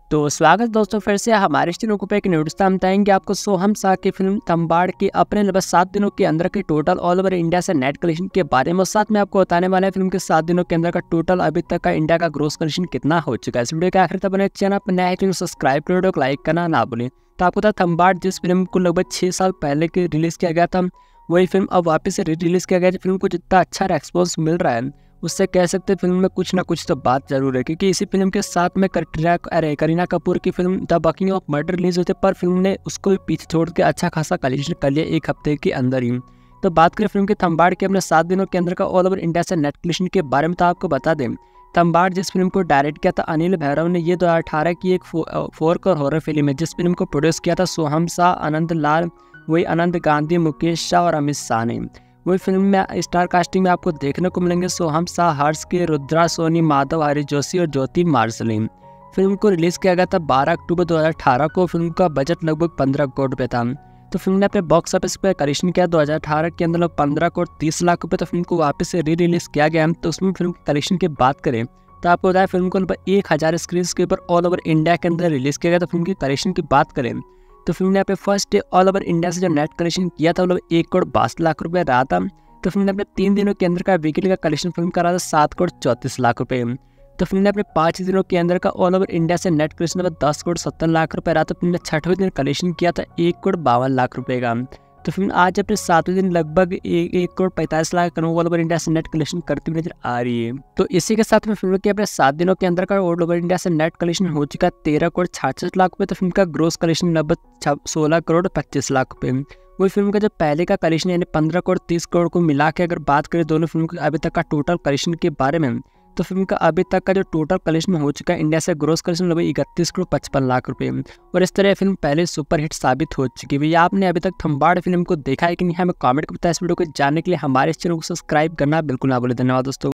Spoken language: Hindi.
तो स्वागत दोस्तों फिर से हमारे चैनल पे एक न्यूज़ हम बताएंगे आपको सोहम शाह की फिल्म तंबाड़ की अपने लगभग 7 दिनों के अंदर के टोटल ऑल ओवर इंडिया से नेट कलेक्शन के बारे में। साथ में आपको बताने वाला है फिल्म के 7 दिनों के अंदर का टोटल अभी तक का इंडिया का ग्रोस कलेक्शन कितना हो चुका है। इस वीडियो के आखिर तक बने चैनल पर नया है सब्सक्राइब कर वीडियो को लाइक करना ना भूलें। तो आपको पता तंबाड़ जिस फिल्म को लगभग 6 साल पहले के रिलीज़ किया गया था, वही फिल्म अब वापस से रिलीज़ किया गया है। फिल्म को जितना अच्छा रेस्पॉन्स मिल रहा है उससे कह सकते हैं फिल्म में कुछ ना कुछ तो बात जरूर है, क्योंकि इसी फिल्म के साथ में करीना कपूर की film the Buckingham murder release होते पर फिल्म ने उसको भी पीछे छोड़ के अच्छा खासा कलेक्शन कर लिया एक हफ्ते के अंदर ही। तो बात करें फिल्म के तंबाड़ के अपने 7 दिनों के अंदर का ऑल ओवर इंडिया से नेट कलेक्शन के बारे में, तो आपको बता दें तंबाड़ जिस फिल्म को डायरेक्ट किया था अनिल भैरव ने, ये 2018 की एक 4 करोड़ हॉरर फिल्म है जिस फिल्म को प्रोड्यूस किया था सोहम शाह, आनंद लाल, वही अनंत गांधी, मुकेश शाह और अमित शाह ने। वही फिल्म में स्टार कास्टिंग में आपको देखने को मिलेंगे सोहम शाह, हर्ष के, रुद्रा सोनी, माधव, हरी जोशी और ज्योति मार्शली। फिल्म को रिलीज़ किया गया था 12 अक्टूबर 2018 को। फिल्म का बजट लगभग 15 करोड़ रुपये था। तो फिल्म ने अपने बॉक्स ऑफिस पर कलेक्शन किया 2018 के अंदर लगभग 15 करोड़ 30 लाख रुपये। तो फिल्म को वापस से री रिलीज़ किया गया। तो उसमें फिल्म की कलेक्शन की बात करें तो आपको बताया फिल्म को लगभग 1000 स्क्रीन के ऊपर ऑल ओवर इंडिया के अंदर रिलीज़ किया गया। तो फिल्म की कलेक्शन की बात करें तो फिल्म ने यहाँ पे first day all over India से जो नेट कलेक्शन किया था वो लगभग 1 करोड़ 22 लाख रुपये रहा था। तो फिल्म ने अपने 3 दिनों के अंदर का वीकली का कलेक्शन फिल्म का रहा था 7 करोड़ 34 लाख रुपये। तो फिल्म ने अपने 5 दिनों के अंदर का ऑल ओवर इंडिया से नेट कलेक्शन में 10 करोड़ 70 लाख रुपये रहा। तो फिल्म ने 6वें दिन कलेक्शन किया था 1 करोड़ 52 लाख रुपये का। तो फिल्म आज अपने 7वें दिन लगभग 1 करोड़ 45 लाख का ऑल ओवर इंडिया से नेट कलेक्शन करती हुई नजर आ रही है। तो इसी के साथ में फिल्म के अपने 7 दिनों के अंदर का ऑल ओवर इंडिया से नेट कलेक्शन हो चुका 13 करोड़ 66 लाख रुपये। तो फिल्म का ग्रोस कलेक्शन लगभग 16 करोड़ 25 लाख रुपये। वही फिल्म का जो पहले का कलेक्शन यानी 15 करोड़ 30 करोड़ को मिला के अगर बात करें दोनों फिल्म के अभी तक का टोटल कलेक्शन के बारे में, तो फिल्म का अभी तक का जो टोटल कलेक्शन हो चुका है इंडिया से ग्रोस कलेक्शन लगभग 31 करोड़ 55 लाख रुपये। और इस तरह फिल्म पहले सुपर हिट साबित हो चुकी है। भैया आपने अभी तक तंबाड़ फिल्म को देखा है कि नहीं, हमें कमेंट करके बताया। इस वीडियो को जानने के लिए हमारे चैनल को सब्सक्राइब करना बिल्कुल ना भूलें। धन्यवाद दोस्तों।